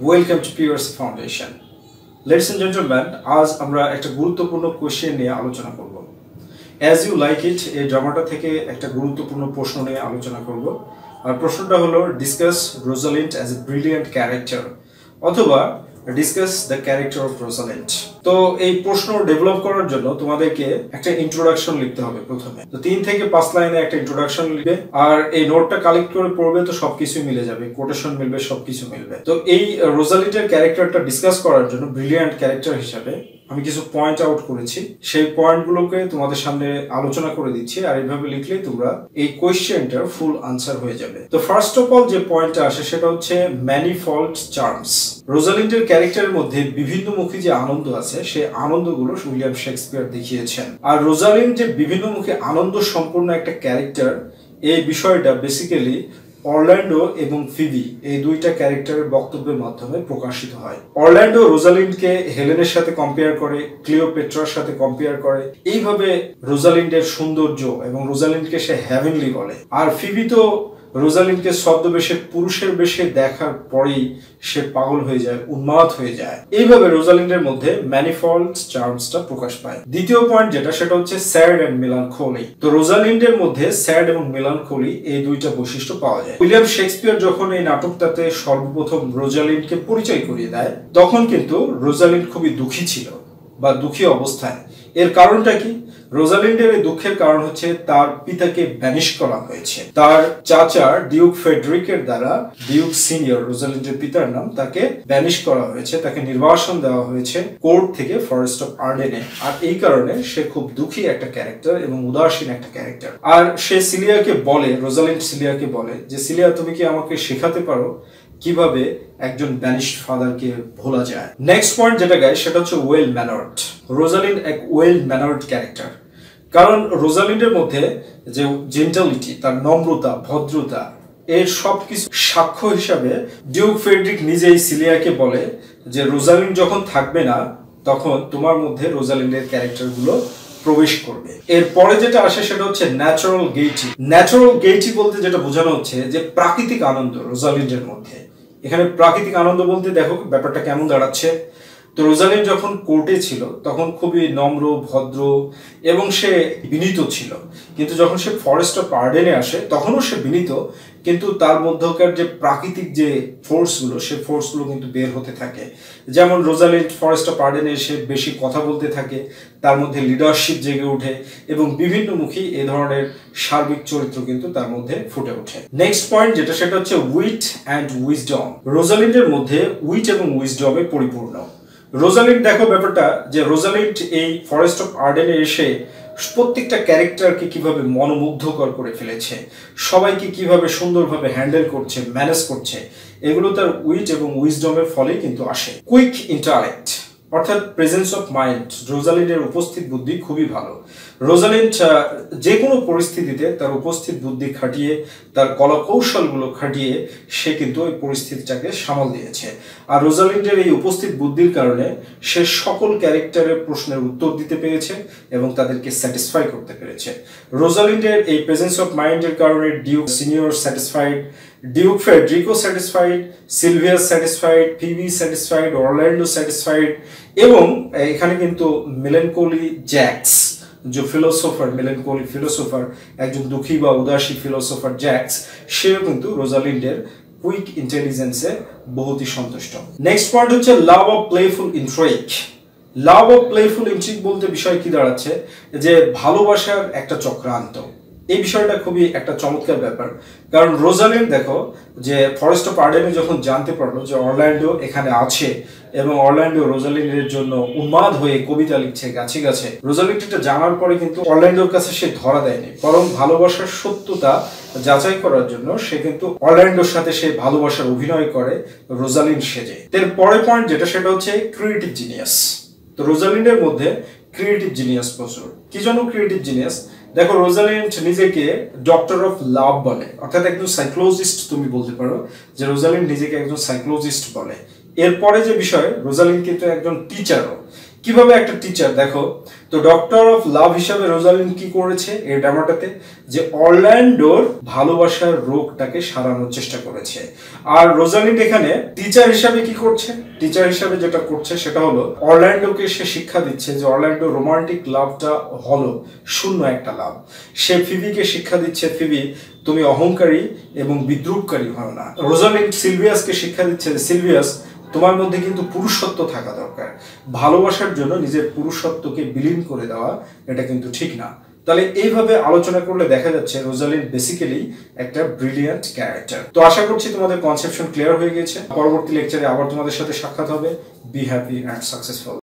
Welcome to PRC Foundation. Ladies and gentlemen, আজ আমরা একটা গুরুত্বপূর্ণ কোশ্চেন নিয়ে আলোচনা করব। As You Like It এই ড্রামাটা থেকে একটা গুরুত্বপূর্ণ প্রশ্ন নিয়ে আলোচনা করব। আর প্রশ্নটা হলো discuss Rosalind as a brilliant character অথবা discuss the character of Rosalind। তো এই প্রশ্ন ডেভেলপ করার জন্য তোমাদেরকে একটা ইন্ট্রোডাকশন লিখতে হবে প্রথমে। তো 3 থেকে 5 লাইনে একটা ইন্ট্রোডাকশন লিখবে আর এই নোটটা কালেক্ট করে পড়বে তো সবকিছু মিলে যাবে, কোটেশন মিলবে, সবকিছু মিলবে। তো এই রোজালিন্ডের ক্যারেক্টারটা ডিসকাস করার জন্য ব্রিলিয়ান্ট ক্যারেক্টার হিসেবে আমি কিছু পয়েন্ট আউট করেছি, সেই পয়েন্টগুলোকে তোমাদের সামনে আলোচনা করে দিচ্ছি আর এইভাবে লিখলেই তোমরা এই কোয়েশ্চেনটার ফুল আনসার হয়ে যাবে। তো ফার্স্ট অফ অল যে পয়েন্টটা আসে সেটা হচ্ছে ম্যানিফল্ড চার্মস। রোজালিন্ডের ক্যারেক্টারের মধ্যে বিভিন্নমুখী যে আনন্দ আছে সেই আনন্দগুলো উইলিয়াম শেক্সপিয়ার দেখিয়েছেন। আর রোজালিন্ড যে বিভিন্নমুখী আনন্দ সম্পূর্ণ একটা ক্যারেক্টার, এই বিষয়টা বেসিক্যালি অরল্যান্ডো এবং ফিবি এই দুইটা ক্যারেক্টারের বক্তব্যের মাধ্যমে প্রকাশিত হয়। অরল্যান্ডো রোজালিন্ডকে হেলেনের সাথে কম্পেয়ার করে, ক্লিওপেট্রার সাথে কম্পেয়ার করে, এইভাবে রোজালিন্ডের সৌন্দর্য এবং রোজালিন্ডকে সে হেভেনলি বলে। আর ফিবি তো রোজালিন্ডকে ছদ্মবেশে পুরুষের বেশে দেখার পরেই সে পাগল হয়ে যায়, উন্মাদ হয়ে যায়। এইভাবে রোজালিন্ডের মধ্যে ম্যানিফল্ড চার্মসটা প্রকাশ পায়। দ্বিতীয় পয়েন্ট যেটা সেটা হচ্ছে স্যাড এন্ড মেলানখোলি। তো রোজালিন্ডের মধ্যে স্যাড এবং মেলানখোলি এই দুইটা বৈশিষ্ট্য পাওয়া যায়। উইলিয়াম শেক্সপিয়ার যখন এই নাটকটাতে সর্বপ্রথম রোজালিন্ডকে পরিচয় করিয়ে দেয় তখন কিন্তু রোজালিন্ড খুবই দুঃখী ছিল বা দুঃখী অবস্থায়। এর কারণটা কি? রোজালিন্ডের এই দুঃখের কারণ হচ্ছে তার পিতাকে ব্যানিশ করা হয়েছে। তার চাচা ডিউক ফেডরিকের দ্বারা, ডিউক সিনিয়র রোজালিন্ডের পিতার নাম, তাকে ব্যানিশ করা হয়েছে, তাকে নির্বাসন দেওয়া হয়েছে কোর্ট থেকে ফরেস্ট অফ আর্ডেনে। আর এই কারণে সে খুব দুঃখী একটা ক্যারেক্টার এবং উদাসীন একটা ক্যারেক্টার। আর সে সিলিয়াকে বলে, রোজালিন্ড সিলিয়াকে বলে যে সিলিয়া তুমি কি আমাকে শেখাতে পারো কিভাবে একজন ব্যানিশড ফাদারকে ভোলা যায়। নেক্সট পয়েন্ট যেটা গায় সেটা হচ্ছে ওয়েল ম্যানার্ড। রোজালিন্ড এক ওয়েল ম্যানার্ড ক্যারেক্টার, কারণ রোজালিন্ডের মধ্যে যে জেন্টালিটি, তার নম্রতা, ভদ্রতা, এর সবকিছু সাক্ষ্য হিসাবে ডিউক ফেডরিক নিজেই সিলিয়াকে বলে যে রোজালিন্ড যখন থাকবে না তখন তোমার মধ্যে রোজালিন্ডের ক্যারেক্টারগুলো প্রবেশ করবে। এরপরে যেটা আসে সেটা হচ্ছে ন্যাচারাল গেইটি। ন্যাচারাল গেইটি বলতে যেটা বোঝানো হচ্ছে যে প্রাকৃতিক আনন্দ রোজালিন্ডের মধ্যে। এখানে প্রাকৃতিক আনন্দ বলতে দেখো ব্যাপারটা কেমন দাঁড়াচ্ছে। তো রোজালিন্ড যখন কোর্টে ছিল তখন খুবই নম্র, ভদ্র এবং সে বিনীত ছিল, কিন্তু যখন সে ফরেস্ট অফ আর্ডেনে আসে তখনও সে বিনীত, কিন্তু তার মধ্যকার যে প্রাকৃতিক যে ফোর্সগুলো সে ফোর্সগুলো কিন্তু বের হতে থাকে। যেমন রোজালিন্ড ফরেস্ট অফ আর্ডেনে এসে বেশি কথা বলতে থাকে, তার মধ্যে লিডারশিপ জেগে ওঠে এবং বিভিন্নমুখী এ ধরনের সার্বিক চরিত্র কিন্তু তার মধ্যে ফুটে ওঠে। নেক্সট পয়েন্ট যেটা সেটা হচ্ছে উইট অ্যান্ড উইজডম। রোজালিন্ডের মধ্যে উইট এবং উইজডমে পরিপূর্ণ। রোজালিন্ড দেখো ব্যাপারটা যে রোজালিন্ড এই ফরেস্ট অফ আর্ডেনে এসে প্রত্যেকটা ক্যারেক্টারকে কিভাবে মনোমুগ্ধকর করে ফেলেছে, সবাইকে কিভাবে সুন্দরভাবে হ্যান্ডেল করছে, ম্যানেজ করছে, এগুলো তার উইট এবং উইজডমের ফলেই কিন্তু আসে। কুইক ইন্টালেক্ট অর্থাৎ প্রেজেন্স অফ মাইন্ড। রোজালিন্ডের উপস্থিত বুদ্ধি খুবই ভালো। রোজালিন্ড যে কোনো পরিস্থিতিতে তার উপস্থিত বুদ্ধি খাটিয়ে, তার কলা কৌশলগুলো খাটিয়ে সে কিন্তু ওই পরিস্থিতিটাকে সামাল দিয়েছে। আর রোজালিন্ডের এই উপস্থিত বুদ্ধির কারণে সে সকল ক্যারেক্টারের প্রশ্নের উত্তর দিতে পেরেছে এবং তাদেরকে স্যাটিসফাই করতে পেরেছে। রোজালিন্ডের এই প্রেজেন্স অফ মাইন্ডের কারণে Duke senior satisfied, Duke Frederico satisfied, Silvia satisfied, Phoebe satisfied, Orlando satisfied এবং এখানে কিন্তু মেলানকোলি জ্যাক্স যে ফিলোসোফার, মেলানকোলি ফিলোসোফার, একজন দুঃখী বা উদাসী ফিলোসোফার জ্যাক্স, সেও কিন্তু রোজালিন্ডের কুইক ইন্টেলিজেন্সে বহুতই সন্তুষ্ট। নেক্সট পয়েন্ট হচ্ছে love of playful intrigue. Love of playful intrigue বলতে বিষয় কি দাঁড়াচ্ছে যে ভালোবাসার একটা চক্রান্ত। এই বিষয়টা খুবই একটা চমৎকার ব্যাপার, কারণ রোজালিন্ড দেখো যে ফরেস্ট অফ আর্ডেনে যখন জানতে পারলো যে অরল্যান্ডো এখানে আছে এবং অরল্যান্ডো রোজালিন্ডের জন্য উন্মাদ হয়ে কবিতা লিখছে গাছে গাছে, রোজালিন্ড এটা জানার পরে কিন্তু অরল্যান্ডোর কাছে সে ধরা দেয়নি, বরং ভালোবাসার সত্যতা যাচাই করার জন্য সে কিন্তু অরল্যান্ডোর সাথে সে ভালোবাসার অভিনয় করে রোজালিন্ড সেজে। এর পরের পয়েন্ট যেটা সেটা হচ্ছে ক্রিয়েটিভ জিনিয়াস। তো রোজালিন্ডের মধ্যে ক্রিয়েটিভ জিনিয়াস প্রচুর। কি জন্য ক্রিয়েটিভ জিনিয়াস? দেখো রোজালিন্ড নিজেকে ডক্টর অফ লাভ বলে, অর্থাৎ একজন সাইকোলজিস্ট তুমি বলতে পারো যে রোজালিন্ড নিজেকে একজন সাইকোলজিস্ট বলে। এরপরে যে বিষয়, রোজালিন্ড কিন্তু একজন টিচারও। কিভাবে একটা টিচার দেখো তো ডক্টর অফ লাভ হিসাবে রোজালিন্ড কি করেছে এই ড্রামাটাতে যে অরল্যান্ডোর ভালোবাসার রোগটাকে সারানোর চেষ্টা করেছে। আর রোজালিন্ড এখানে টিচার হিসাবে কি করছে, টিচার হিসাবে যেটা করছে সেটা হলো অরল্যান্ডোকে সে শিক্ষা দিচ্ছে যে অরল্যান্ডো রোমান্টিক লাভটা হলো শূন্য একটা লাভ। সে ফিবিকে শিক্ষা দিচ্ছে ফিবি তুমি অহংকারী এবং বিদ্রুপকারী হও না। রোজালিন্ড সিলভিয়াসকে শিক্ষা দিচ্ছে যে সিলভিয়াস তোমার মধ্যে কিন্তু পুরুষত্ব থাকা দরকার, ভালোবাসার জন্য নিজের পুরুষত্বকে বিলীন করে দেওয়া এটা কিন্তু ঠিক না। তাহলে এইভাবে আলোচনা করলে দেখা যাচ্ছে রোজালিন্ড বেসিক্যালি একটা ব্রিলিয়ান্ট ক্যারেক্টার। তো আশা করছি তোমাদের কনসেপশন ক্লিয়ার হয়ে গেছে। পরবর্তী লেকচারে আবার তোমাদের সাথে সাক্ষাৎ হবে। Be happy and successful.